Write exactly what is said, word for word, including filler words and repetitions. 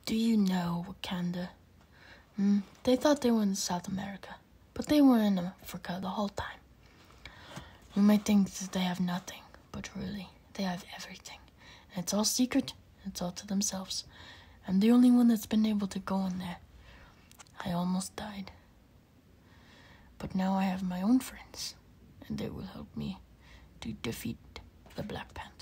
Do you know, Wakanda? Mm, they thought they were in South America, but they were in Africa the whole time. You might think that they have nothing, but really, they have everything. And it's all secret, it's all to themselves. I'm the only one that's been able to go in there. I almost died. But now I have my own friends, and they will help me to defeat the Black Panther.